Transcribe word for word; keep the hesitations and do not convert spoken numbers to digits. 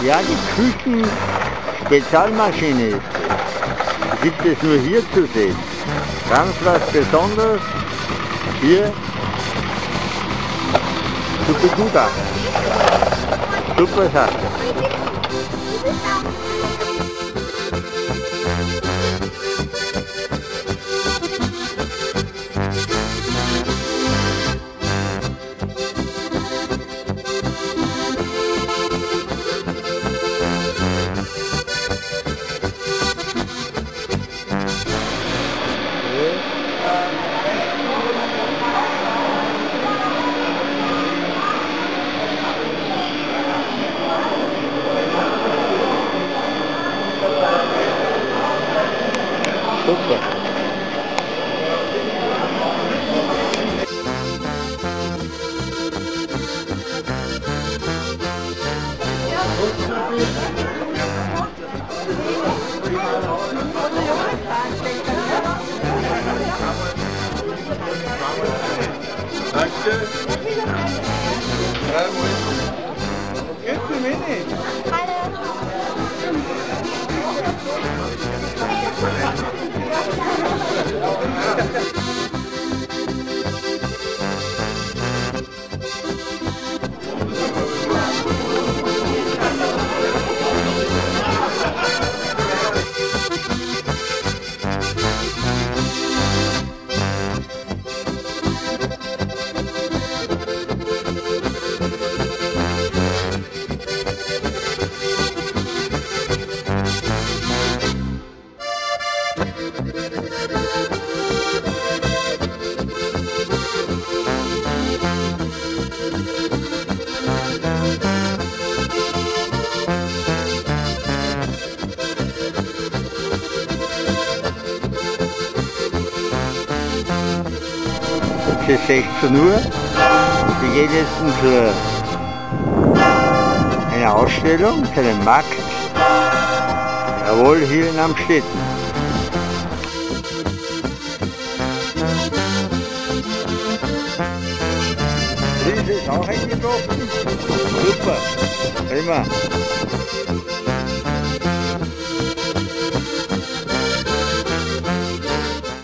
Ja, die Küchen-Spezialmaschine ist es. Gibt es nur hier zu sehen. Ganz was Besonderes. Hier. Super Gutachter. Super Sache. Super. Danke. Grüß dich, Mini. Es ist sechzehn Uhr. Wir gehen jetzt zur einer Ausstellung, zu einem Markt. Jawohl, hier in Amstetten. Diese ist auch eingetroffen. Super, prima.